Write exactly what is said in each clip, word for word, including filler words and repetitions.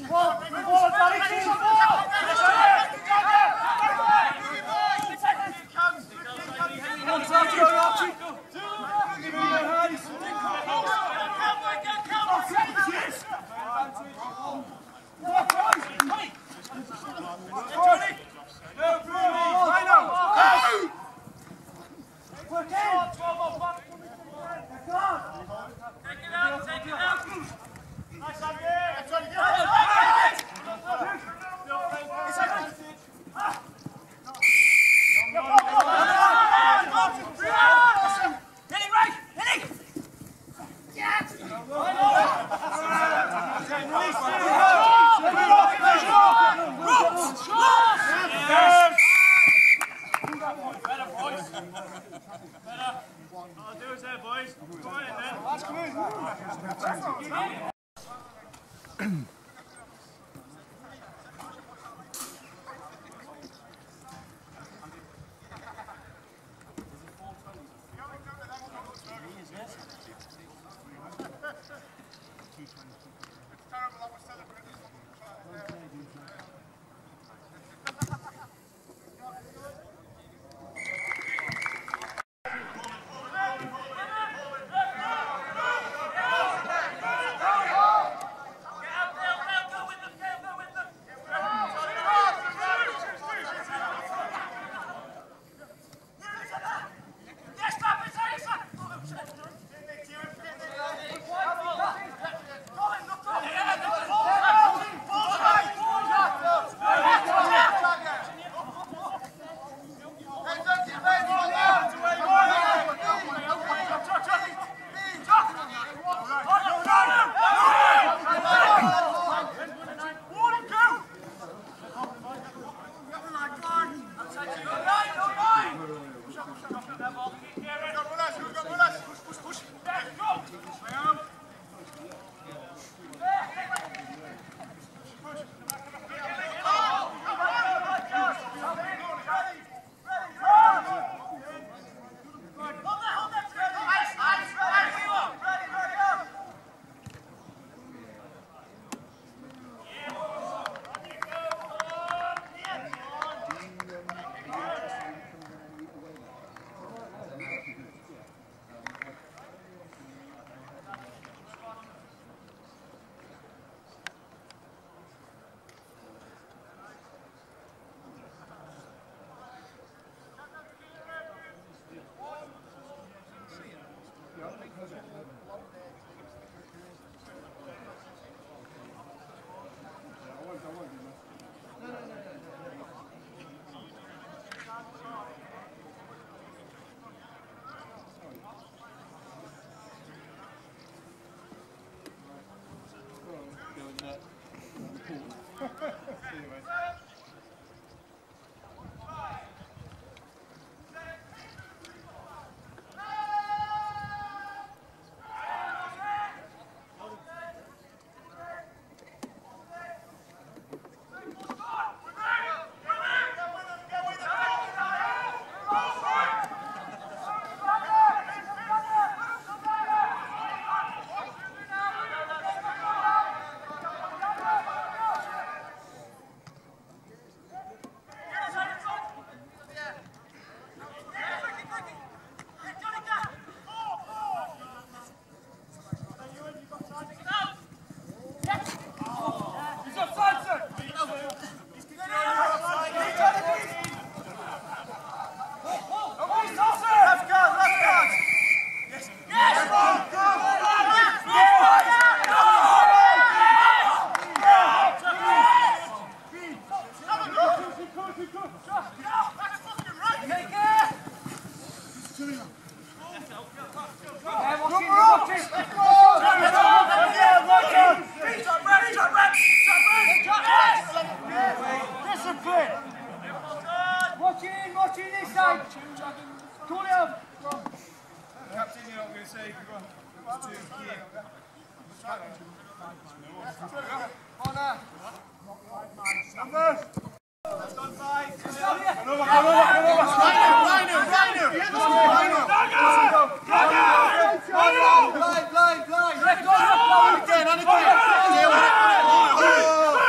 Blind, blind, blind!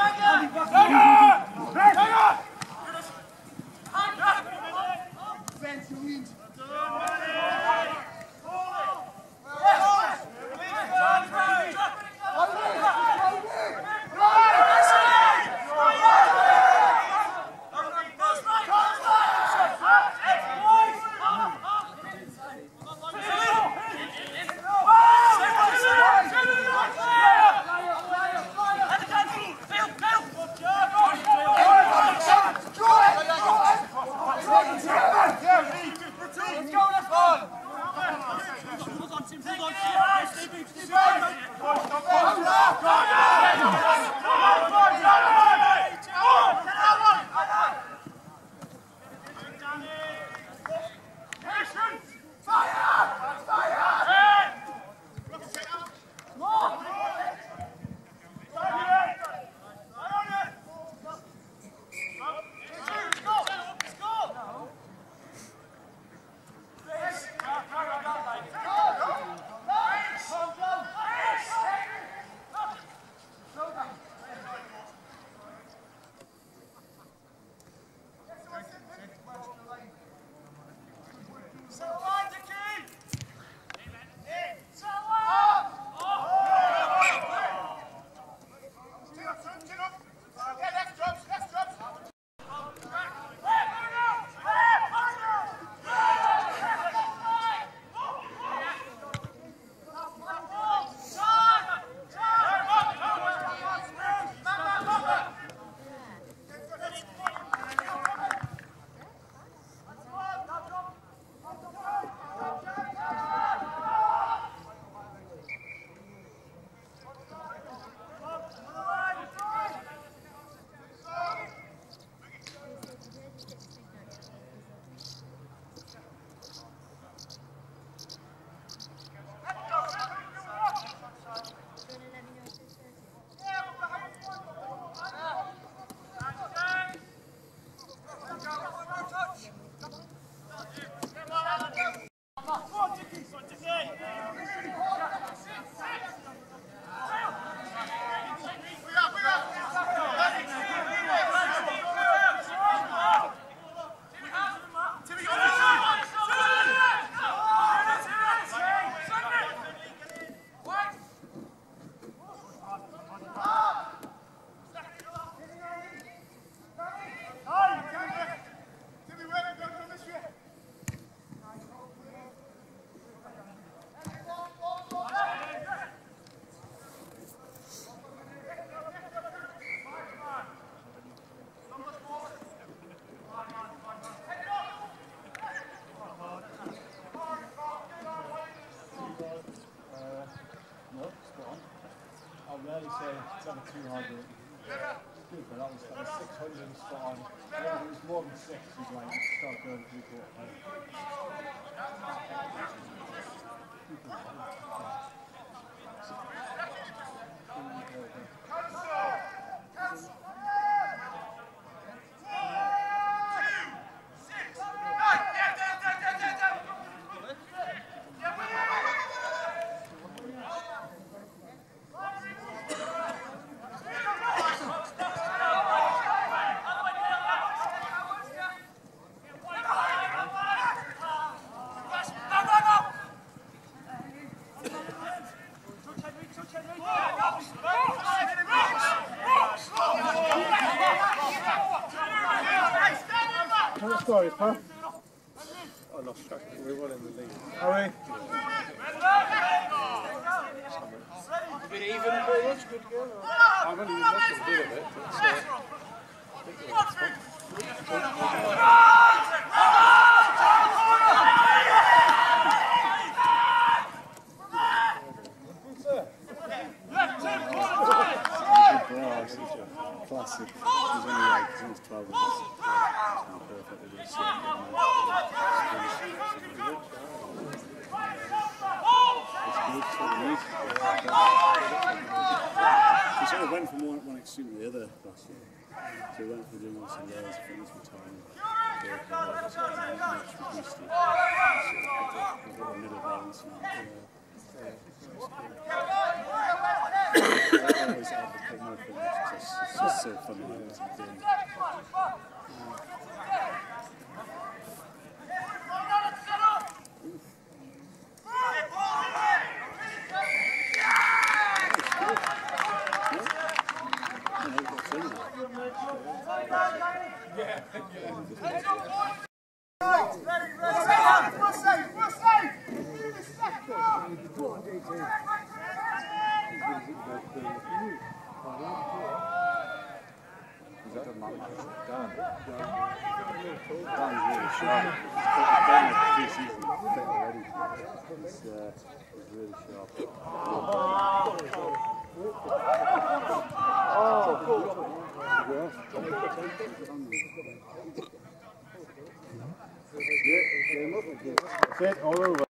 rarely say it's ever too hard to it's good, but that was, that was six hundred and spot on. If it was more than six, he's like, start going three quarter time. Sorry, pal. I lost track. We won in the league. Are we? A bit even, pretty much. Good girl. I've only been watching a bit of it, but uh, I think it was fun. Classic. He's only like, he's almost twelve minutes. Perfect. It's He sort of went from one, one extreme to the other last year. So he went from doing all some layers of fitness for time, working out, just like much reduced it. Sort of middle balance and uh, I always advocate more fitness. just so funny. It's a game. Dan's really sharp. He's playing like three seasons already. He's, uh, he's really sharp. Oh, cool. Yeah, game up. That's it, all over.